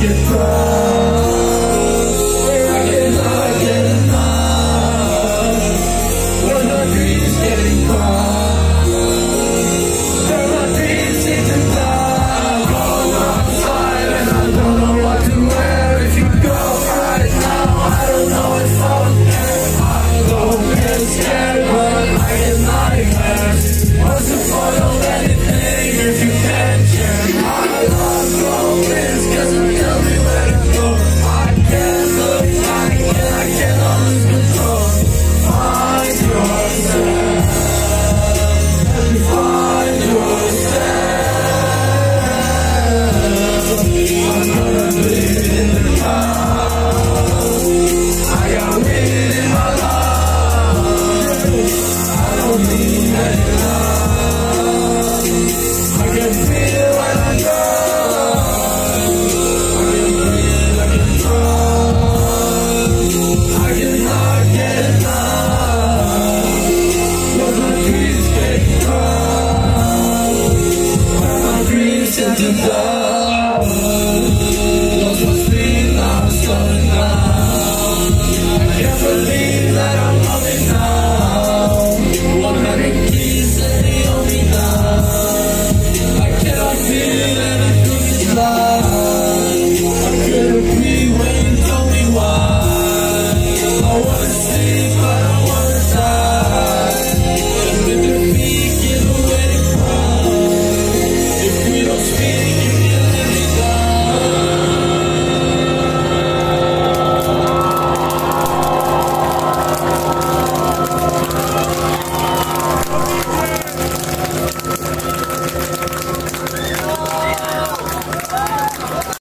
get crossed. I cannot get enough when my dreams getting caught. When my dreams seem to die, I'm outside and I don't know what to wear. If you go right now, I don't know if I'll care. I don't get scared, but I get nightmares. What's the point of anything if you can't share? My love goes 'cause